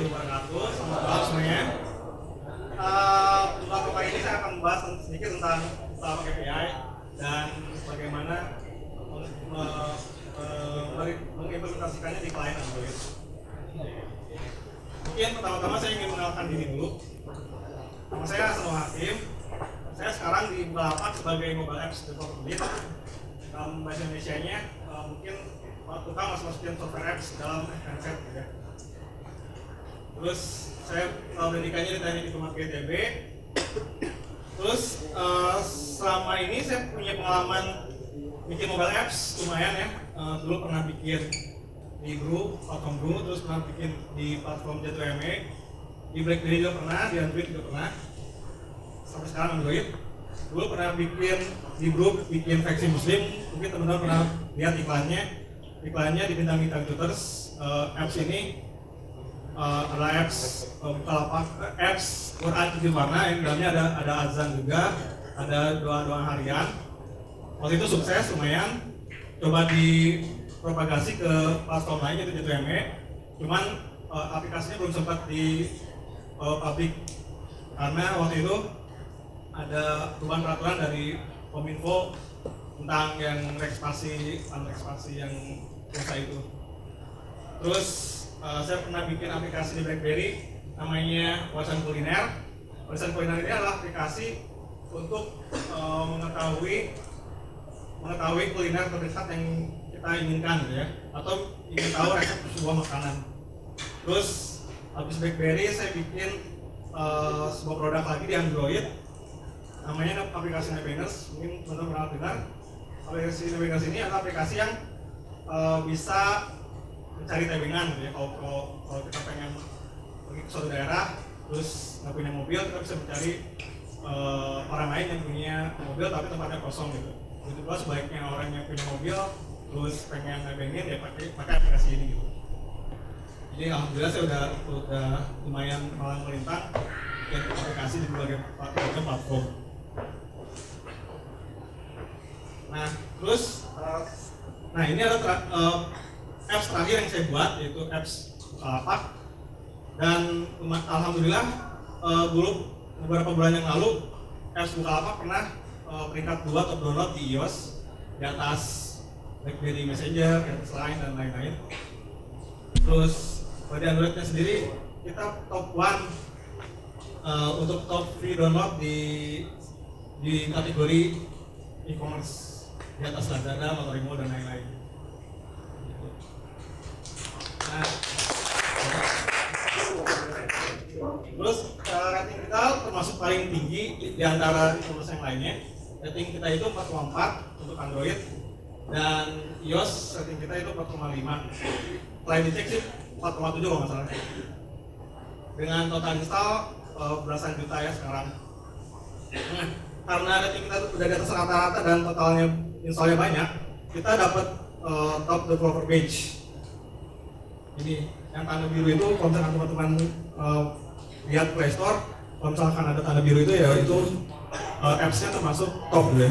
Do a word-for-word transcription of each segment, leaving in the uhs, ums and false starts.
warahmatullahi wabarakatuh. Selamat malam semuanya. Uh, Untuk kali ini saya akan membahas sedikit tentang usaha K P I dan bagaimana mengimplementasikannya di klien Android. Mungkin pertama-tama saya ingin mengenalkan diri dulu. Nama saya Hasan Hakim. Saya sekarang di Bukalapak sebagai Mobile Apps Developer Lead. Dalam bahasa Indonesia-nya uh, mungkin tukang masuk-masukin software apps dalam handset gitu ya. Terus saya pendidikannya di Teknik Informatika I T B. Terus uh, selama ini saya punya pengalaman bikin mobile apps lumayan ya. Uh, dulu pernah bikin di Gru, platform Gru, terus pernah bikin di platform J dua M E, di BlackBerry juga pernah, di Android juga pernah. Sampai sekarang Android. Dulu pernah bikin di Gru, bikin Faksi Muslim, mungkin teman-teman pernah lihat iklannya. Iklannya di Bintang Bintang Tutors. Uh, apps ini uh, adalah apps uh, Bukalapak, uh, apps Quran tujuh warna yang dalamnya ada ada azan juga, ada doa-doa harian. Waktu itu sukses lumayan, coba dipropagasi ke platform lain yaitu J dua M E, cuman uh, aplikasinya belum sempat di uh, publik karena waktu itu ada perubahan peraturan dari Kominfo tentang yang rekspasi, rekspasi yang biasa itu. Terus uh, saya pernah bikin aplikasi di BlackBerry namanya Wawasan Kuliner. Wawasan Kuliner ini adalah aplikasi untuk uh, mengetahui mengetahui kuliner terdekat yang kita inginkan gitu ya, atau ingin tahu resep sebuah makanan. Terus habis BlackBerry saya bikin uh, sebuah produk lagi di Android namanya aplikasi Nebengers. Mungkin teman-teman pernah dengar. Aplikasi Nebengers ini adalah aplikasi yang uh, bisa mencari tebengan gitu ya. Kalau, kalau, kalau kita pengen pergi ke suatu daerah terus nggak punya mobil, kita bisa mencari uh, orang lain yang punya mobil tapi tempatnya kosong gitu. Begitu pula sebaiknya orang yang punya mobil terus pengen nebengin ya pakai pakai aplikasi ini gitu. Jadi alhamdulillah saya udah udah lumayan malang melintang bikin aplikasi di berbagai platform. Nah terus uh, nah ini adalah tra, uh, apps terakhir yang saya buat yaitu apps Bukalapak. Dan alhamdulillah uh, dulu beberapa bulan yang lalu apps Bukalapak pernah uh, peringkat dua top download di iOS, di atas BlackBerry Messenger, di atas Line dan lain-lain. Terus pada Androidnya sendiri kita top one uh, untuk top free download di di kategori e-commerce, di atas Lazada, Motorimo dan lain-lain. Nah, terus uh, rating kita termasuk paling tinggi di antara e-commerce yang lainnya. Rating kita itu empat koma empat untuk Android dan iOS rating kita itu empat koma lima. Setelah dicek sih empat koma tujuh kalau nggak salah. Dengan total install uh, belasan juta ya sekarang. Nah, karena rating kita udah di atas rata-rata dan totalnya installnya banyak, kita dapat uh, top developer page. Ini yang tanda biru itu kalau misalkan teman-teman uh, lihat Play Store, kalau misalkan ada tanda biru itu ya itu uh, apps-nya termasuk top gitu ya.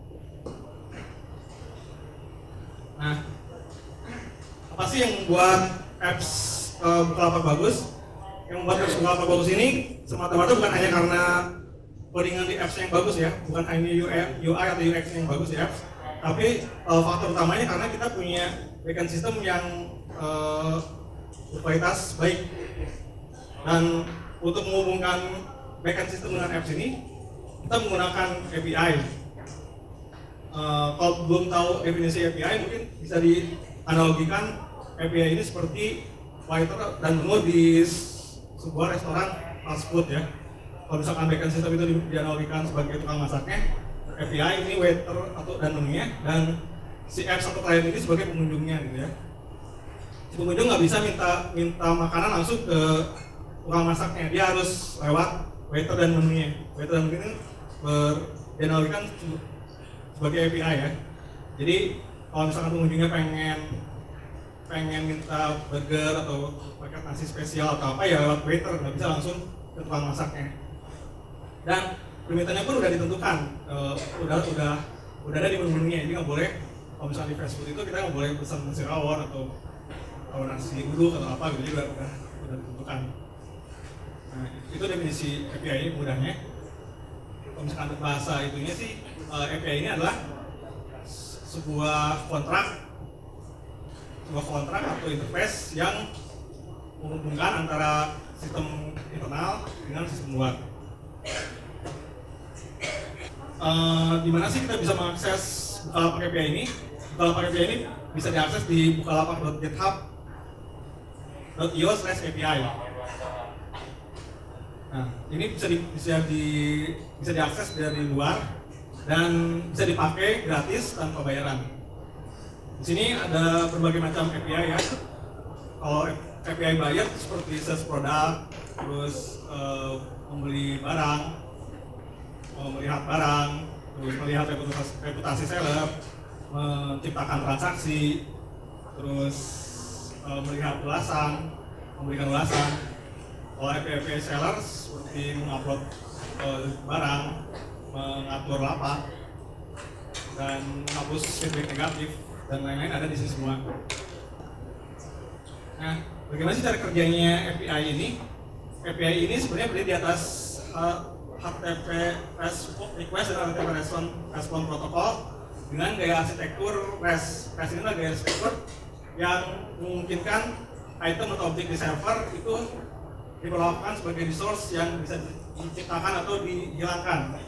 Nah, apa sih yang membuat apps uh, Bukalapak bagus? Yang membuat apps Bukalapak bagus ini semata-mata bukan hanya karena codingan di apps yang bagus ya, bukan hanya U I atau U X yang bagus di apps, tapi uh, faktor utamanya karena kita punya backend system yang uh, berkualitas baik. Dan untuk menghubungkan backend system dengan apps ini, kita menggunakan A P I. Uh, kalau belum tahu definisi A P I, mungkin bisa dianalogikan A P I ini seperti waiter dan menu di sebuah restoran fast food ya. Kalau misalkan backend system itu dianalogikan sebagai tukang masaknya, A P I ini waiter atau dan menunya, dan si apps atau klien ini sebagai pengunjungnya gitu ya. Si pengunjung nggak bisa minta minta makanan langsung ke tukang masaknya, dia harus lewat waiter dan menunya. Waiter dan menu ini dianalogikan sebagai A P I ya. Jadi kalau misalkan pengunjungnya pengen pengen minta burger atau paket nasi spesial atau apa ya lewat waiter, nggak bisa langsung ke tukang masaknya. Dan permintaannya pun udah ditentukan, uh, udah udah udah ada di menu-menunya. Jadi nggak boleh kalau misalnya di fast food itu kita nggak boleh pesan nasi rawon atau atau nasi uduk atau apa gitu, juga udah sudah ditentukan. Nah, itu definisi A P I mudahnya. Kalau misalkan untuk bahasa itunya sih, uh, A P I ini adalah sebuah kontrak, sebuah kontrak atau interface yang menghubungkan antara sistem internal dengan sistem luar. Uh, di mana sih kita bisa mengakses Bukalapak A P I ini? Bukalapak A P I ini bisa diakses di bukalapak dot github dot io slash A P I. Nah, ini bisa di, bisa di bisa diakses dari luar dan bisa dipakai gratis tanpa bayaran. Di sini ada berbagai macam A P I ya. Kalau A P I bayar seperti search produk, terus uh, membeli barang, melihat barang, terus melihat reputasi, reputasi seller, menciptakan transaksi, terus uh, melihat ulasan, memberikan ulasan. Kalau A P I seller seperti mengupload uh, barang, mengatur lapak, dan menghapus feedback negatif dan lain-lain ada di sini semua. Nah, bagaimana sih cara kerjanya A P I ini? A P I ini sebenarnya berdiri di atas uh, H T T P request dan H T T P response, response protokol dengan gaya arsitektur REST. REST ini adalah gaya arsitektur yang memungkinkan item atau objek di server itu diperlakukan sebagai resource yang bisa diciptakan atau dihilangkan.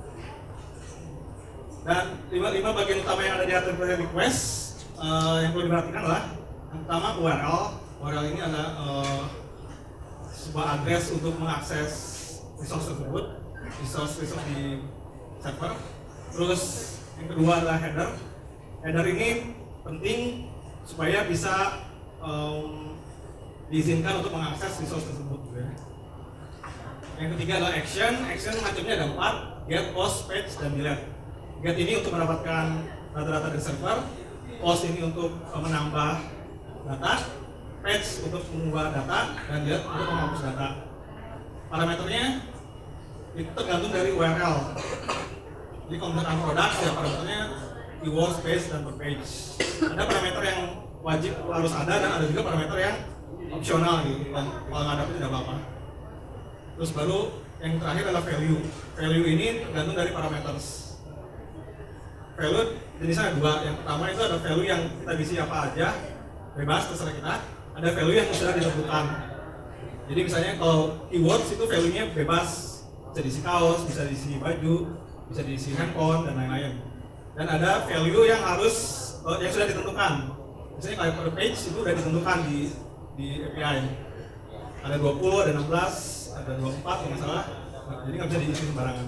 Dan lima, lima bagian utama yang ada di H T T P request uh, yang perlu diperhatikan adalah yang pertama U R L. U R L ini adalah uh, sebuah address untuk mengakses resource tersebut, resource resource di server. Terus yang kedua adalah header. Header ini penting supaya bisa um, diizinkan untuk mengakses resource tersebut. Ya. Yang ketiga adalah action. Action macamnya ada empat: get, post, fetch, dan delete. Get ini untuk mendapatkan data-data dari server, post ini untuk menambah data, fetch untuk mengubah data, dan delete untuk menghapus data. Parameternya itu tergantung dari U R L. Jadi kalau misalkan produk, ya parameternya keyword, space, dan per page. Ada parameter yang wajib harus ada dan ada juga parameter yang opsional gitu. Dan kalau nggak ada itu tidak apa-apa. Terus baru yang terakhir adalah value. Value ini tergantung dari parameters. Value jenisnya ada dua. Yang pertama itu ada value yang kita isi apa aja, bebas terserah kita. Ada value yang sudah ditentukan. Jadi misalnya kalau keywords itu value-nya bebas, bisa diisi kaos, bisa diisi baju, bisa diisi handphone dan lain-lain. Dan ada value yang harus yang sudah ditentukan. Misalnya kalau per page itu sudah ditentukan di di A P I. Ada dua puluh, ada enam belas, ada dua puluh empat kalau nggak salah. Jadi nggak bisa diisi sembarangan.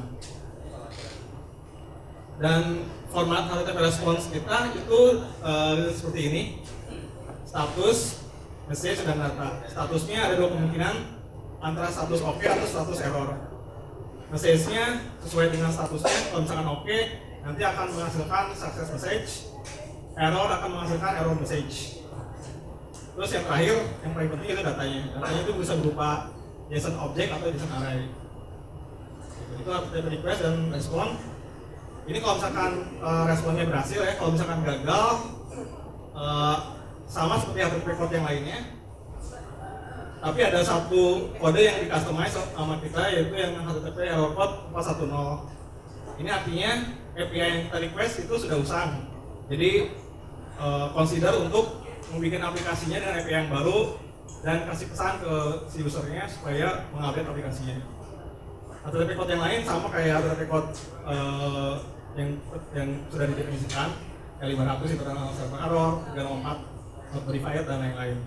Dan format H T T P response kita itu uh, seperti ini. Status, message, dan data. Statusnya ada dua kemungkinan, antara status oke okay atau status error. Message-nya sesuai dengan statusnya. Kalau misalkan oke, okay, nanti akan menghasilkan success message. Error akan menghasilkan error message. Terus yang terakhir, yang paling penting itu datanya. Datanya itu bisa berupa JSON object atau JSON array. Itu H T T P request dan respon. Ini kalau misalkan uh, responnya berhasil ya, kalau misalkan gagal, uh, sama seperti H T T P code yang lainnya. Tapi ada satu kode yang di customize sama kita, yaitu yang H T T P error code empat satu nol. Ini artinya A P I yang kita request itu sudah usang. Jadi uh, consider untuk membuat aplikasinya dengan A P I yang baru dan kasih pesan ke si usernya supaya mengupdate aplikasinya. H T T P code yang lain sama kayak H T T P code uh, yang yang sudah didefinisikan, L lima ratus internal server error, tiga nol empat not verified dan lain-lain.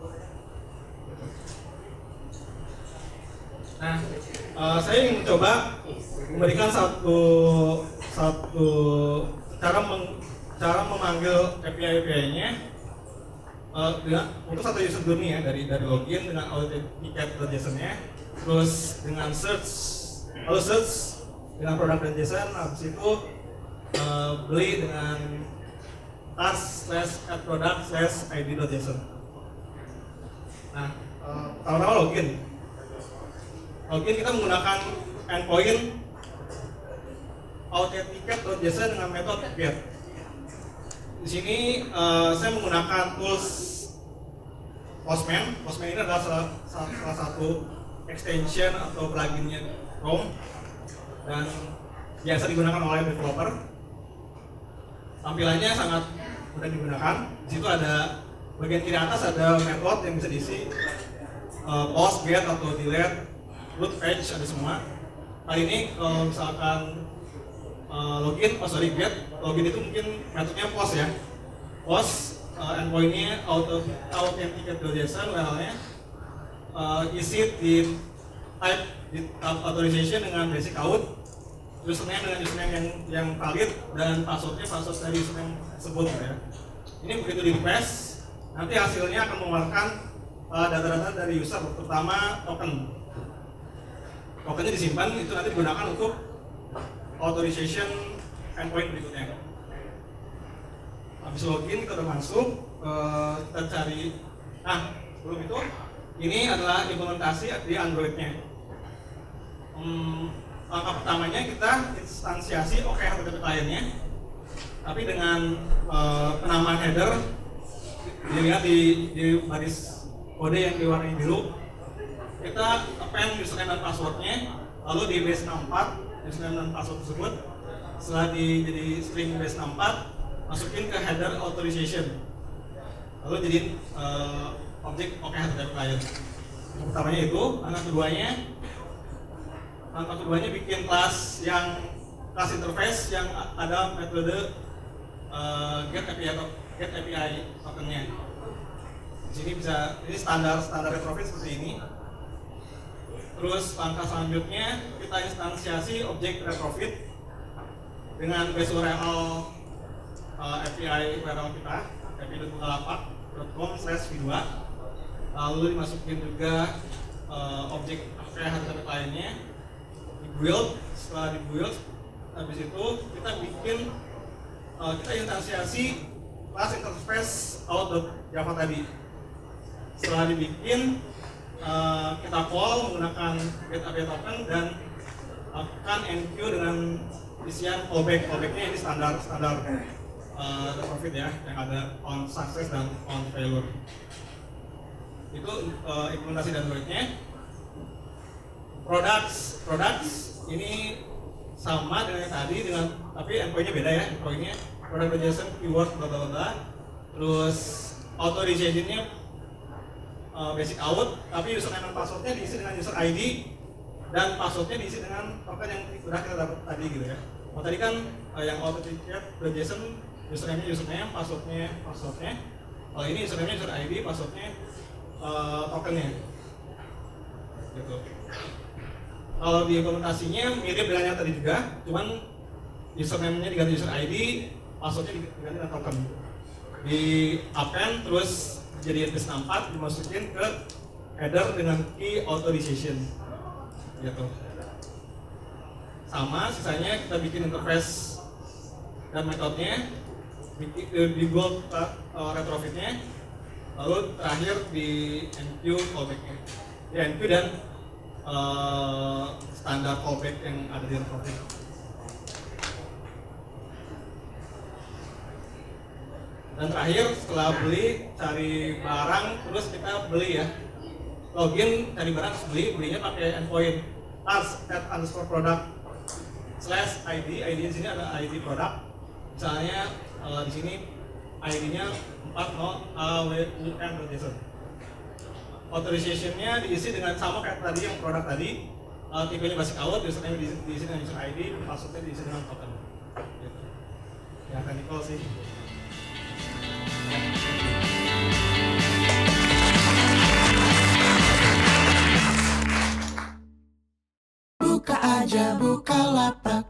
Nah, uh, saya ingin mencoba memberikan satu satu cara meng, cara memanggil A P I A P I-nya uh, dengan untuk satu user journey ya, dari dari login dengan authenticate.json-nya, terus dengan search, lalu search dengan produk dan JSON, habis itu uh, beli dengan task slash add product slash id.json. Nah, uh, pertama-tama login. Login kita menggunakan endpoint authenticate.json dengan metode get. Di sini uh, saya menggunakan tools Postman. Postman ini adalah salah, salah satu extension atau pluginnya Chrome dan biasa digunakan oleh developer. Tampilannya sangat mudah digunakan. Di situ ada bagian kiri atas ada method yang bisa diisi uh, post, get atau delete, root, page, ada semua. Kali ini kalau misalkan uh, login, oh sorry get, login itu mungkin metodenya post ya. Post uh, endpointnya auto authenticate.json, U R L-nya uh, isi di type di tab authorization dengan basic auth, username dengan username yang yang valid dan passwordnya password dari username tersebut ya. Ini begitu di request, nanti hasilnya akan mengeluarkan uh, data-data dari user, terutama token. Tokennya disimpan, itu nanti digunakan untuk authorization endpoint berikutnya. Habis login kita udah masuk, uh, kita cari. Nah, sebelum itu, ini adalah implementasi di Android-nya. Hmm, langkah pertamanya kita instansiasi O K H T T P client-nya, tapi dengan uh, penamaan header dilihat di, di baris kode yang diwarnai biru, kita append username dan passwordnya, lalu di base enam puluh empat username dan password tersebut setelah di jadi string base enam puluh empat masukin ke header authorization, lalu jadi uh, objek O K H T T P client. Yang pertamanya itu, langkah keduanya langkah keduanya bikin kelas yang kelas interface yang ada metode uh, get A P I get A P I tokennya. Di sini bisa, ini standar standar retrofit seperti ini. Terus langkah selanjutnya kita instansiasi objek retrofit dengan base U R L uh, A P I U R L kita a p i dot bukalapak dot com slash v dua, lalu dimasukin juga uh, objek O K H T T P client-nya, di build. Setelah di build, habis itu kita bikin uh, kita instansiasi kelas interface out.java tadi. Setelah dibikin, uh, kita call menggunakan get A P I token dan akan enqueue dengan isian callback. Callbacknya ini standar standar uh, retrofit ya, yang ada on success dan on failure. Itu uh, implementasi dan Android-nya. Products, products ini sama dengan yang tadi, dengan tapi endpoint-nya beda ya. Endpoint-nya product.json keyword bla bla bla. Terus authorization-nya uh, basic auth, tapi username dan password-nya diisi dengan user I D dan password-nya diisi dengan token yang sudah kita dapat tadi gitu ya. Oh, tadi kan uh, yang authenticate.json username-nya username, password-nya password-nya. Kalau ini username-nya user I D, password-nya uh, tokennya. Gitu. Kalau di implementasinya mirip dengan yang tadi juga, cuman username-nya diganti user I D, password-nya diganti dengan token. Di append terus jadi base enam puluh empat dimasukin ke header dengan key authorization. Gitu. Sama sisanya kita bikin interface dan metodenya, di build uh, retrofitnya, lalu terakhir di enqueue callback-nya, di enqueue dan uh, standar callback yang ada di retrofit. Dan terakhir setelah beli, cari barang, terus kita beli ya, login, cari barang, terus beli, belinya pakai endpoint task at underscore product slash id, id di sini ada id product. Misalnya uh, di sini I D-nya empat nol A W U M.json. Authorization-nya diisi dengan sama kayak tadi yang produk tadi. Uh, tipenya basic auth, username diisi, diisi dengan user I D, password-nya diisi dengan token. Gitu. Ya kan Nicole sih. Buka aja Bukalapak.